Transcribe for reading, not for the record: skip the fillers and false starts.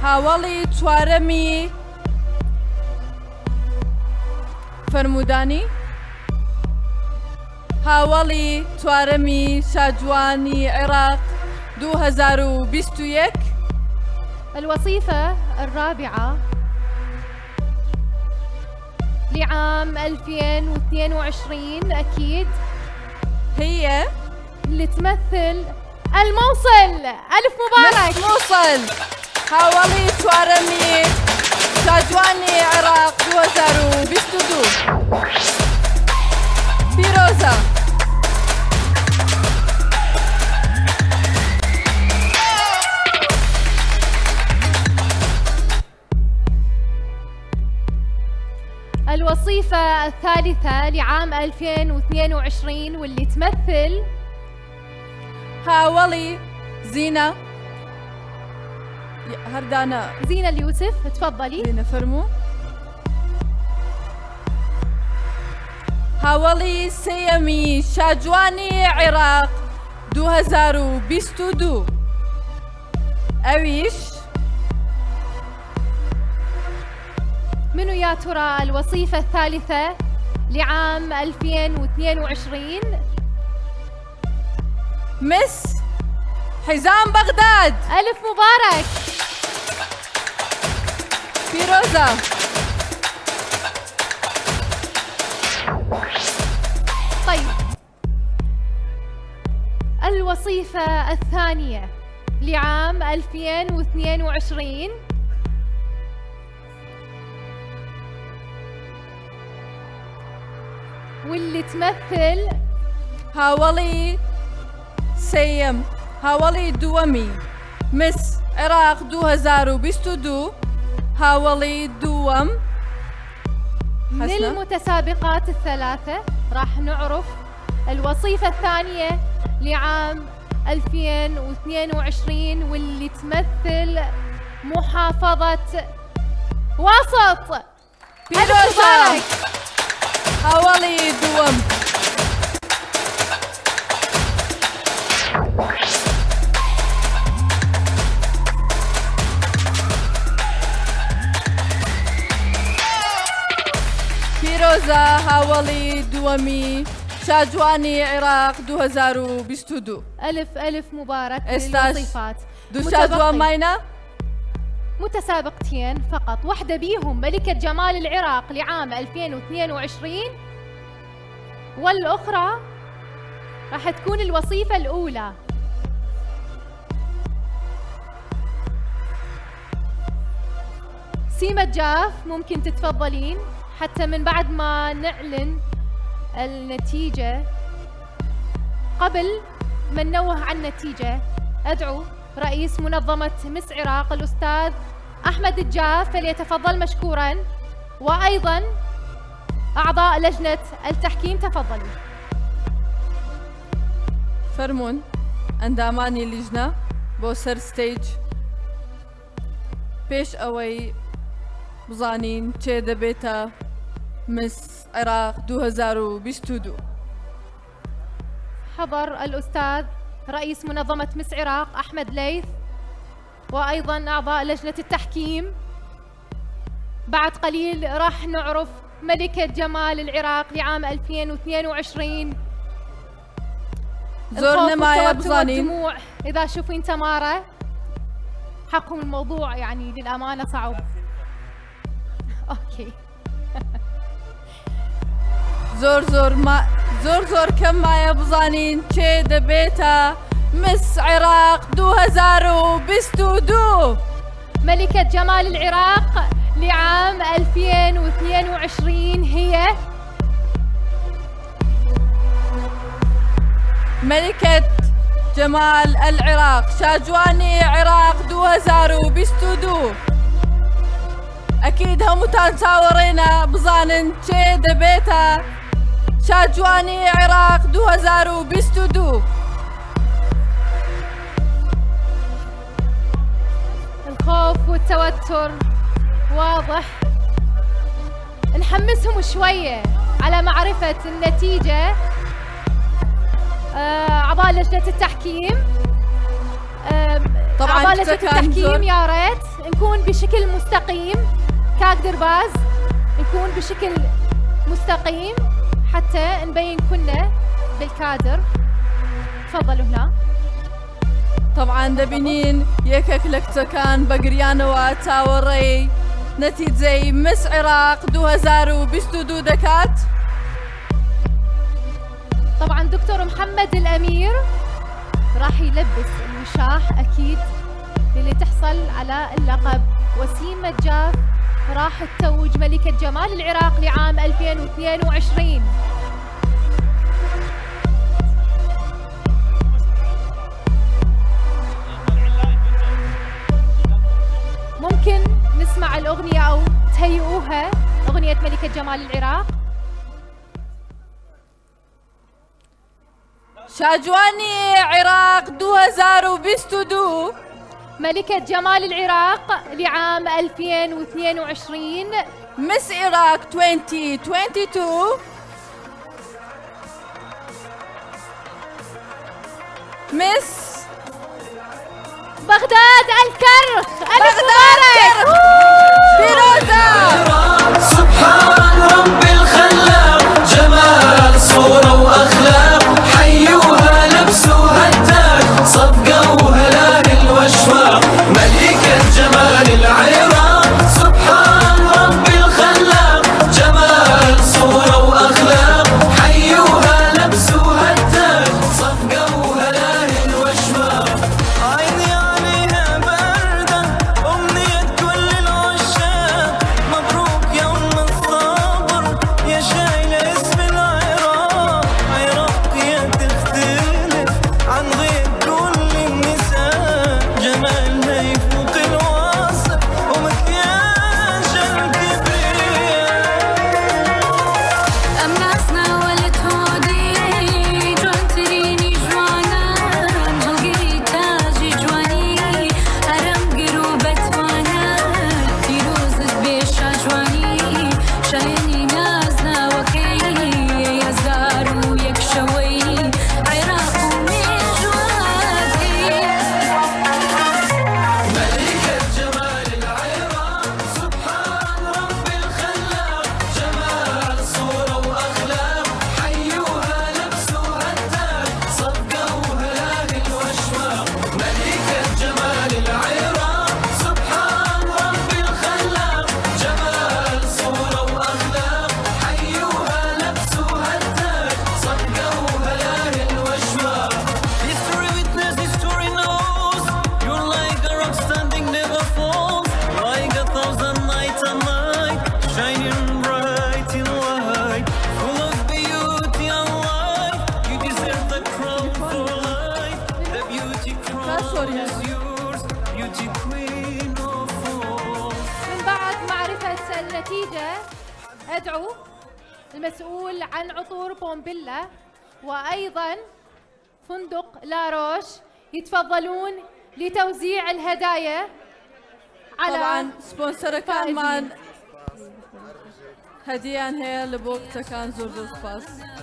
هاوڵی چوارەمی فرمودانی هاوڵی چوارەمی شاجوانی عێراق 2021. الوصيفة الرابعة لعام 2022 أكيد هي اللي تمثل الموصل. ألف مبارك. موصل هاوڵی چوارەمی شاجوانی عێراق 2022 پیرۆزە. الوصيفة الثالثة لعام 2022 واللي تمثل هاوڵی زينة هردانا زينة اليوسف. تفضلي. زينة فرمو. هاوڵی سێیەمی شاجوانی عێراق 2022 ئەویش منو يا ترى الوصيفة الثالثة لعام 2022؟ مس حزام بغداد. ألف مبارك. فيروزة. طيب الوصيفة الثانية لعام 2022 واللي تمثل هاوڵی سێیەم هاوڵی دووەمی مس عێراق 2022 هاوڵی دووەم. من المتسابقات الثلاثة راح نعرف الوصيفة الثانية لعام 2022 واللي تمثل محافظة وسط. بيروزة هاوڵی دووەم. پیرۆزە هاوڵی دووەمی شاجوانی عێراق 2022. ألف ألف مبارك. للوصيفات دو شاجوان ماينة متسابقتين فقط، واحدة بيهم ملكة جمال العراق لعام 2022 والأخرى راح تكون الوصيفة الأولى. سيما الجاف ممكن تتفضلين حتى من بعد ما نعلن النتيجة. قبل ما ننوه عن النتيجة أدعو رئيس منظمة مس عراق الأستاذ أحمد الجاف فليتفضل مشكوراً، وأيضاً أعضاء لجنة التحكيم تفضلوا. فرمون ئەندامانی لیژنە بۆ سەر ستەیج پێش ئەوەی بزانین چێ دەبێتە مس عێراق 2022. حضر الأستاذ رئيس منظمة مس عراق أحمد ليث وأيضاً أعضاء لجنة التحكيم. بعد قليل راح نعرف ملكة جمال العراق لعام 2022. زورنا معايا بزانين الدموع إذا شوفين تمارة حقهم الموضوع يعني للأمانة صعب. أوكي. زۆر کەم مایە بزانین چێ دەبێتە مس عێراق 2022. ملكة جمال العراق لعام 2022 هي ملكة جمال العراق شاجوانی عێراق 2022. ئەکید هەمووتان چاوەڕێنە بزانن چێ دەبێتە شاجوانی عێراق 2022. الخوف والتوتر واضح. نحمسهم شوية على معرفة النتيجة. أعضاء لجنة التحكيم طبعا أعضاء لجنة التحكيم يا ريت نكون بشكل مستقيم كاقدر باز، نكون بشكل مستقيم حتى نبين كنا بالكادر. تفضلوا هنا. طبعا دبنين يكك لكتكان بقريانة وتاوري نتيجة مس عراق 2022 دكات. طبعا دكتور محمد الأمير راح يلبس الوشاح أكيد اللي تحصل على اللقب. وسيم مجاف راح تتوج ملكة جمال العراق لعام 2022. ممكن نسمع الأغنية أو تهيئوها، أغنية ملكة جمال العراق. شاجواني عراق 2022 ملكة جمال العراق لعام 2022 مس عراق 2022 مس بغداد الكرخ. بغداد فيروزة. سبحان ربي الخلاق جمال صورة وأخلاق حيوها لبسوها التاج صفقوها لأهل الوشواق ملكة جمال العراق. سبحان ربي الخلاق جمال صورة وأخلاق حيوها لبسوها التاج صفقوها لأهل الوشواق. عيني عليها باردة أمنية كل العشاق مبروك يا أم الصابر يا شايلة اسم العراق. عراقية تختلف عن غير كل النساء جمالها يفوق الوصف ومكياج الكبرياء. أمناسنا ولد هودي جون تريني جوانا جلقي تاجي جواني هرم قروبة وانا فيروز بيشا جواني شايني نازنا وكي يا زارو يكشوي عراق ومجوادي. ملكة جمال العراق سبحان ربي الخلاق جمال صورة وأخلاق حيوها لبسوها التاج صفقوها لأهل الوشواق. ملكة جمال العراق سبحان ربي الخلاق جمال صورة وأخلاق حيوها لبسوها التاج صفقوها لأهل الوشواق. History witness, history knows you're like a rock standing never falls, like a thousand nights and night shining bright in light, full of beauty and life. You deserve the crown for life. The beauty crown is yours, beauty queen of all. من بعد معرفة النتيجة أدعو المسؤول عن عطور بومبيلا وأيضا فندق لاروش يتفضلون لتوزيع الهدايا على طبعا سبونسر كان مان فائزين. هديان هي لبوقتها كان زور سباس.